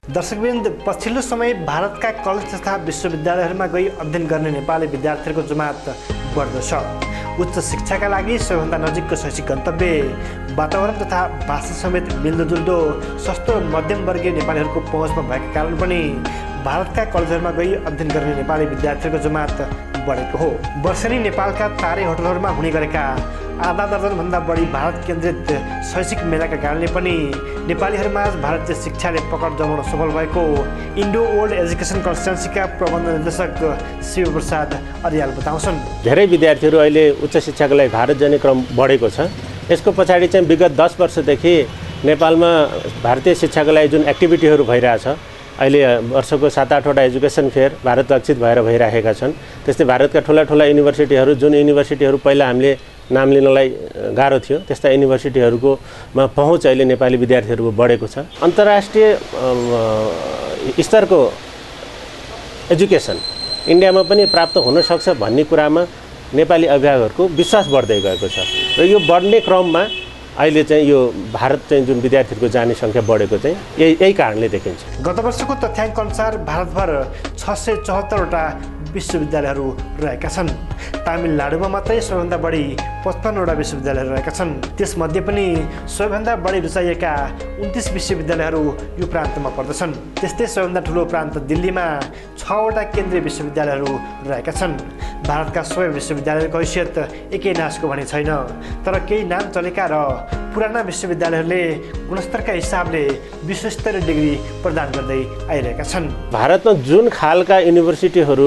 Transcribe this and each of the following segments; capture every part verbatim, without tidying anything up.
दर्शकवृन्द, पछिल्लो समय भारतका कलेज तथा विश्वविद्यालयहरूमा गई अध्ययन गर्ने नेपाली विद्यार्थीहरूको जमात बढ्दो छ। उच्च शिक्षाका लागि सबैभन्दा नजिकको शैक्षिक गन्तव्य, वातावरण तथा भाषा समेत मिल्दोजुल्दो सस्तो मध्यमवर्गीय नेपालीहरूको पहुँचमा भएका कारण पनि भारतका कलेजहरूमा गई अध्ययन गर्ने नेपाली विद्यार्थीहरूको जमात बढेको हो। वर्षेनी नेपालका तारै होटलहरूमा हुने गरेका आधा दर्जनभन्दा बढी भारत केन्द्रित शैक्षिक मेलाका कारणले पनि नेपालीहरूमा भारतीय शिक्षाले पकड जमाउन सफल भएको इन्डो ओल्ड एजुकेसन कन्सल्टेन्सीका प्रबन्ध निर्देशक शिव प्रसाद अर्याल बताउँछन्। धेरै विद्यार्थीहरू अहिले उच्च शिक्षाको लागि भारत जाने क्रम बढेको छ। यसको पछाडि चाहिँ विगत दस वर्षदेखि नेपालमा भारतीय शिक्षाको लागि जुन एक्टिभिटीहरू भइरहेछ, अहिले वर्षको सात आठवटा एजुकेसन फेयर भारत लक्षित भएर भइरहेका छन्। त्यस्तै भारतका ठुला ठुला युनिभर्सिटीहरू, जुन युनिभर्सिटीहरू पहिला हामीले नाम लिनलाई गाह्रो थियो, त्यस्ता युनिभर्सिटीहरूको मा पहुँच अहिले नेपाली विद्यार्थीहरूको बढेको छ। अन्तर्राष्ट्रिय स्तरको एजुकेसन इन्डियामा पनि प्राप्त हुन सक्छ भन्ने कुरामा नेपाली अभिभावकहरूको विश्वास बढ्दै गएको छ र यो बढ्ने क्रममा अहिले चाहिँ यो भारत चाहिँ जुन विद्यार्थीहरूको जाने सङ्ख्या बढेको चाहिँ यही यही कारणले देखिन्छ। गत वर्षको तथ्याङ्क अनुसार भारतभर छ सय चौहत्तरवटा विश्वविद्यालयहरू रहेका छन्। तमिलनाडुमा मात्रै सबैभन्दा बढी पचपन्नवटा विश्वविद्यालयहरू रहेका छन्। त्यसमध्ये पनि सबैभन्दा बढी रुचाइएका उन्तिस विश्वविद्यालयहरू यो प्रान्तमा पर्दछन्। त्यस्तै सबैभन्दा ठुलो प्रान्त दिल्लीमा छवटा केन्द्रीय विश्वविद्यालयहरू रहेका छन्। भारतका सबै विश्वविद्यालयको हैसियत एकै नासको भने छैन, तर केही नाम चलेका र पुराना विश्वविद्यालयहरूले गुणस्तरका हिसाबले विश्वस्तरीय डिग्री प्रदान गर्दै आइरहेका छन्। भारतमा जुन खालका युनिभर्सिटीहरू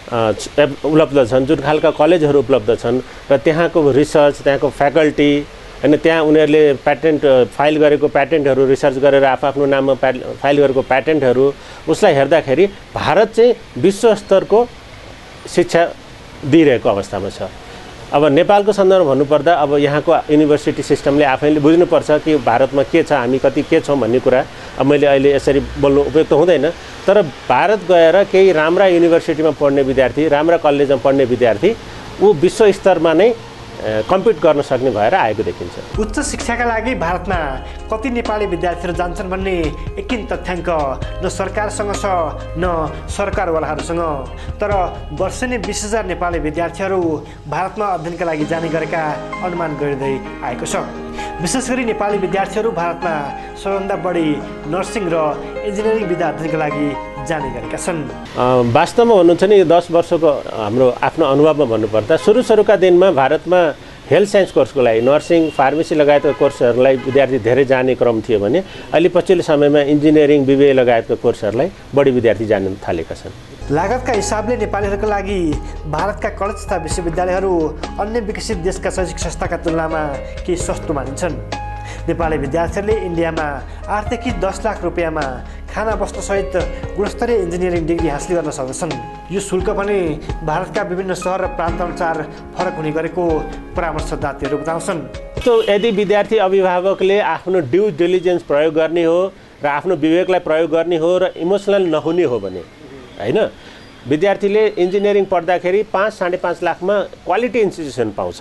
उपलब्ध छन्, जुन खालका कलेजहरू उपलब्ध छन् र त्यहाँको रिसर्च, त्यहाँको फ्याकल्टी, अनि त्यहाँ उनीहरूले प्याटेन्ट फाइल गरेको प्याटेन्टहरू रिसर्च गरेर आफ्नो नाममा फाइल गरेको प्याटेन्टहरू, उसलाई हेर्दाखेरि भारत चाहिँ विश्वस्तरको शिक्षा दिइरहेको अवस्थामा छ। अब नेपालको सन्दर्भमा भन्नुपर्दा अब यहाँको युनिभर्सिटी सिस्टमले आफैले बुझ्नुपर्छ कि भारतमा के छ, हामी कति के छौँ भन्ने कुरा। अब मैले अहिले यसरी बोल्नु उपयुक्त हुँदैन, तर भारत गएर केही राम्रा युनिभर्सिटीमा पढ्ने विद्यार्थी, राम्रा कलेजमा पढ्ने विद्यार्थी ऊ विश्व स्तरमा नै कम्पिट गर्न सक्ने भएर आएको देखिन्छ। उच्च शिक्षाका लागि भारतमा कति नेपाली विद्यार्थीहरू जान्छन् भन्ने एकिन तथ्याङ्क न सरकारसँग छ न सरकारवालाहरूसँग, तर वर्षेनी बिस हजार नेपाली विद्यार्थीहरू भारतमा अध्ययनका लागि जाने गरेका अनुमान गरिँदै आएको छ। विशेष गरी नेपाली विद्यार्थीहरू भारतमा सबैभन्दा बढी नर्सिङ र इन्जिनियरिङ विधा अध्ययनका लागि जाने गरेका छन्। वास्तवमा भन्नुहुन्छ नि, दस वर्षको हाम्रो आफ्नो अनुभवमा भन्नुपर्दा सुरु सुरुका दिनमा भारतमा हेल्थ साइन्स कोर्सको लागि नर्सिङ, फार्मेसी लगायतका कोर्सहरूलाई विद्यार्थी धेरै जाने क्रम थियो भने अहिले पछिल्लो समयमा इन्जिनियरिङ, बिबिए लगायतका कोर्सहरूलाई बढी विद्यार्थी जान थालेका छन्। लागतका हिसाबले नेपालीहरूका लागि भारतका कलेज तथा विश्वविद्यालयहरू अन्य विकसित देशका शैक्षिक संस्थाका तुलनामा केही सस्तो मानिन्छन्। नेपाली विद्यार्थीहरूले इन्डियामा आठदेखि दस लाख रुपियाँमा खाना वस्त्रसहित गुणस्तरीय इन्जिनियरिङ डिग्री हासिल गर्न सक्दछन्। यो शुल्क पनि भारतका विभिन्न सहर र प्रान्तअनुसार फरक हुने गरेको परामर्शदाताहरू बताउँछन्। त्यो यदि विद्यार्थी अभिभावकले आफ्नो ड्यु डिलिजेन्स प्रयोग गर्ने हो र आफ्नो विवेकलाई प्रयोग गर्ने हो र इमोसनल नहुने हो भने, होइन, विद्यार्थीले इन्जिनियरिङ पढ्दाखेरि पाँच साढे पाँच लाखमा क्वालिटी इन्स्टिट्युसन पाउँछ।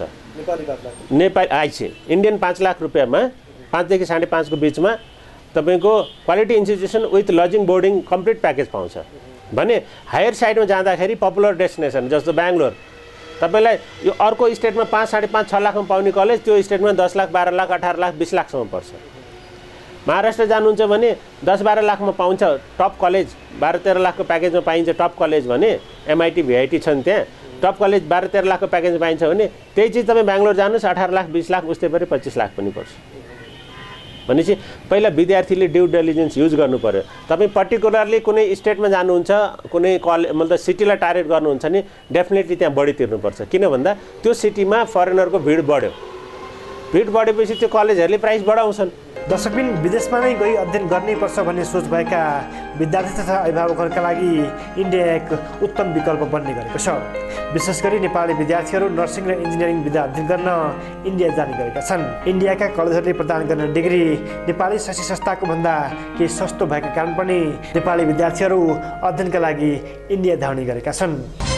नेपाली आइसी इन्डियन पाँच लाख रुपियाँमा पाँचदेखि साढे पाँचको बिचमा तपाईँको quality institution with lodging boarding complete package पाउँछ भने हायर साइडमा जाँदाखेरि पपुलर डेस्टिनेसन जस्तो बेङ्गलोर, तपाईँलाई यो अर्को स्टेटमा पाँच साढे पाँच छ लाखमा पाउने कलेज त्यो स्टेटमा दस लाख बाह्र लाख अठार लाख बिस लाखसम्म पर्छ। महाराष्ट्र जानुहुन्छ भने दस बाह्र लाखमा पाउँछ टप कलेज, बाह्र तेह्र लाखको प्याकेजमा पाइन्छ टप कलेज भने एमआइटी भिआइटी छन् त्यहाँ टप कलेज बाह्र तेह्र लाखको प्याकेजमा पाइन्छ भने त्यही चिज तपाईँ बेङ्गलोर जानुहोस् अठार लाख बिस लाख उस्तै पऱ्यो पच्चिस लाख पनि पर्छ। भनेपछि पहिला विद्यार्थीले ड्यु डिलिजेन्स युज गर्नु पर्यो। तपाईँ पर्टिकुलरली कुनै स्टेटमा जानुहुन्छ, कुनै कले मतलब सिटीलाई टार्गेट गर्नुहुन्छ नि डेफिनेटली त्यहाँ बढी तिर्नुपर्छ। किन भन्दा त्यो सिटीमा फरेनरको भिड बढ्यो, भिड बढेपछि त्यो कलेजहरूले प्राइस बढाउँछन्। दर्शकबिन विदेशमा नै गई अध्ययन गर्नै पर्छ भन्ने सोच भएका विद्यार्थी तथा अभिभावकहरूका लागि इन्डिया एक उत्तम विकल्प बन्ने गरेको छ। विशेष गरी नेपाली विद्यार्थीहरू नर्सिङ र इन्जिनियरिङ विधा अध्ययन गर्न इन्डिया जाने गरेका छन्। इन्डियाका कलेजहरूले प्रदान गर्ने डिग्री नेपाली शैक्षिक संस्थाको भन्दा केही सस्तो भएका कारण पनि नेपाली विद्यार्थीहरू अध्ययनका लागि इन्डिया धाउने गरेका छन्।